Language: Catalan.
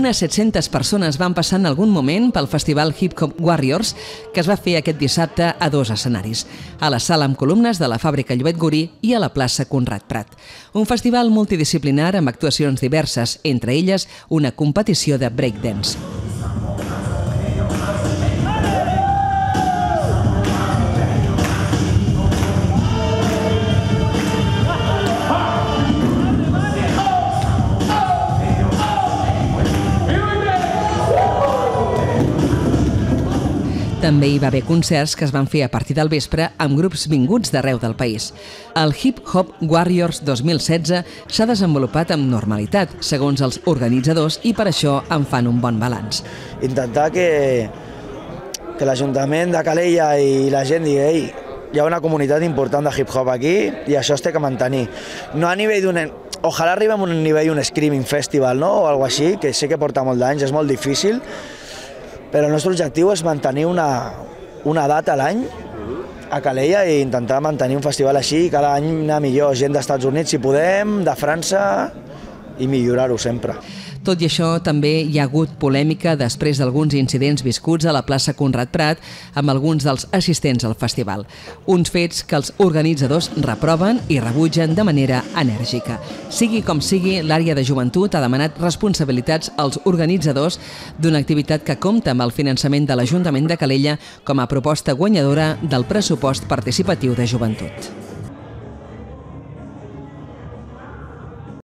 Unes 700 persones van passar en algun moment pel festival Hip Hop Warriors, que es va fer aquest dissabte a 2 escenaris, a la sala amb columnes de la Fàbrica Llobet Gurí i a la plaça Conrad Prat. Un festival multidisciplinar amb actuacions diverses, entre elles una competició de breakdance. També hi va haver concerts que es van fer a partir del vespre amb grups vinguts d'arreu del país. El Hip Hop Warriors 2016 s'ha desenvolupat amb normalitat, segons els organitzadors, i per això en fan un bon balanç. Intentar que l'Ajuntament de Calella i la gent digui «Ei, hi ha una comunitat important de hip-hop aquí i això es té que mantenir». No a nivell d'un... Ojalà arribem a un nivell d'un Screaming Festival, no? O alguna cosa així, que sé que porta molt d'anys, és molt difícil, però el nostre objectiu és mantenir una data a l'any a Calella i intentar mantenir un festival així, cada any anar millor, gent dels Estats Units si podem, de França, i millorar-ho sempre. Tot i això, també hi ha hagut polèmica després d'alguns incidents viscuts a la plaça Conrad Prat amb alguns dels assistents al festival. Uns fets que els organitzadors reproven i rebutgen de manera enèrgica. Sigui com sigui, l'àrea de joventut ha demanat responsabilitats als organitzadors d'una activitat que compta amb el finançament de l'Ajuntament de Calella com a proposta guanyadora del pressupost participatiu de joventut.